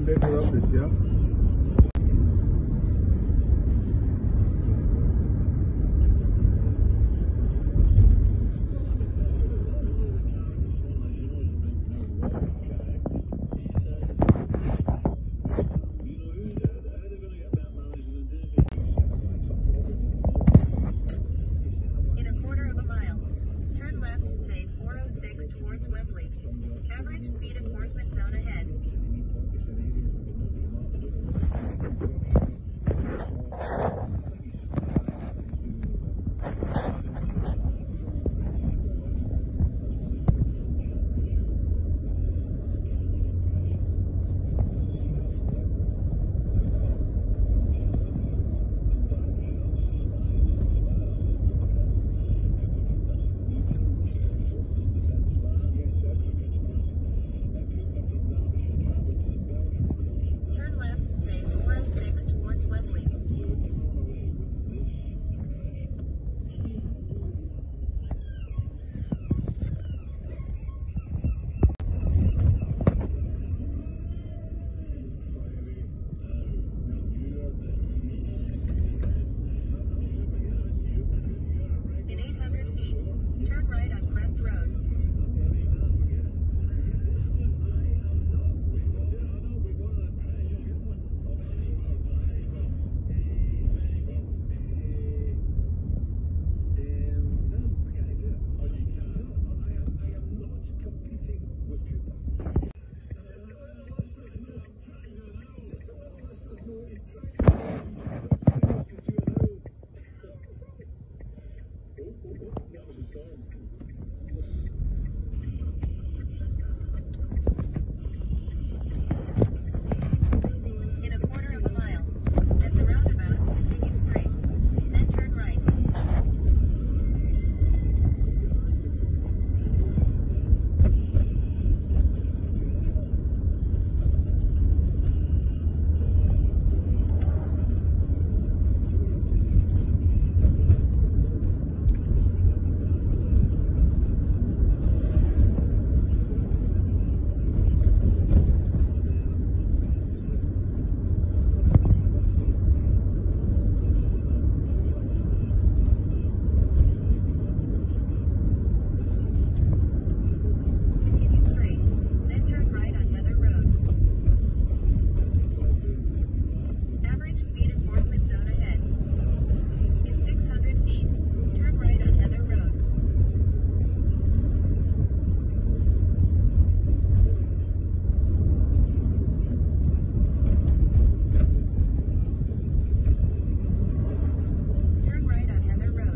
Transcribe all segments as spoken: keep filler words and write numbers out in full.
un dejo de apreciar. In a quarter of a mile, turn left to A four oh six towards Wembley. Average speed enforcement zone ahead. Turn left to A four oh six towards Wembley. In eight hundred feet, turn right on Crest Road. In a quarter of a mile, at the roundabout, continue straight, then turn right. Continue straight, then turn right on Heather Road. Average speed enforcement zone ahead. In six hundred feet, turn right on Heather Road. Turn right on Heather Road.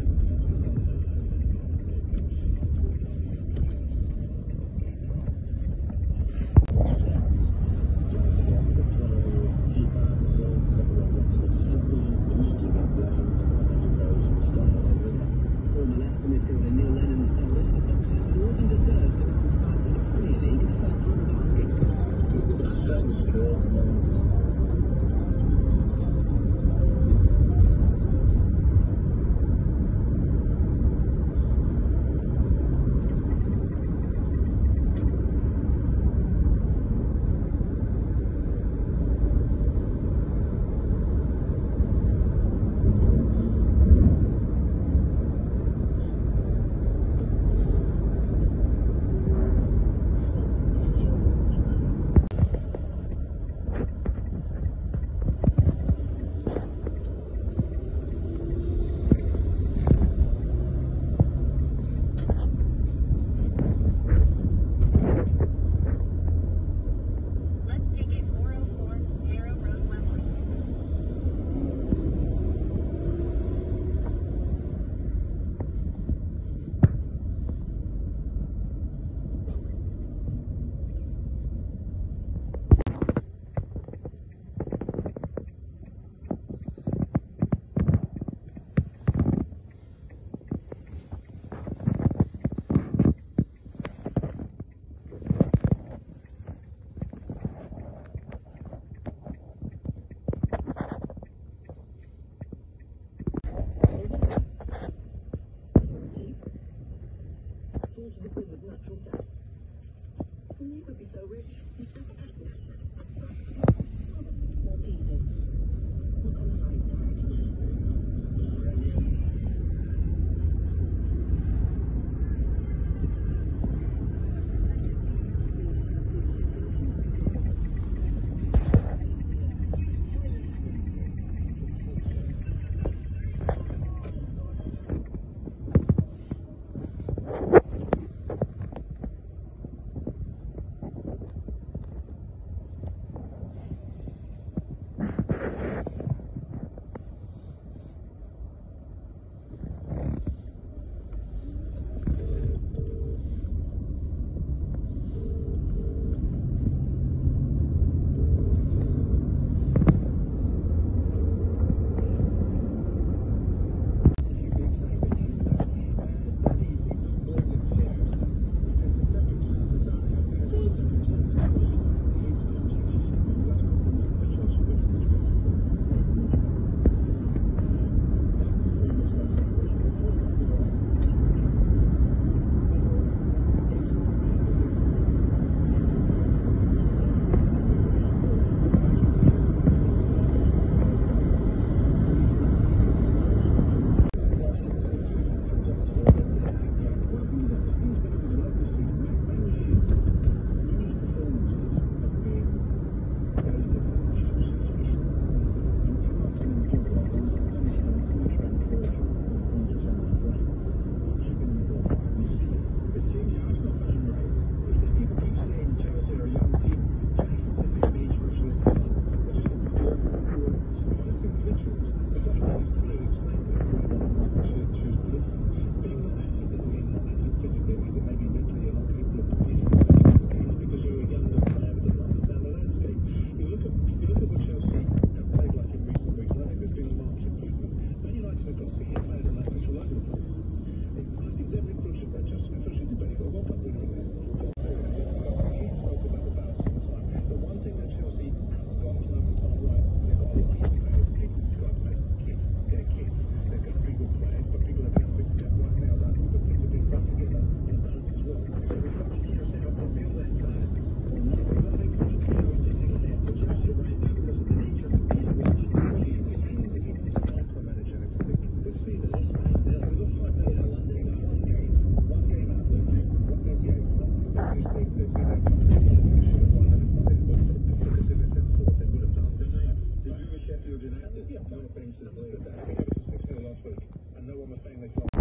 incident later that week. Six minutes last week. And no one was saying they saw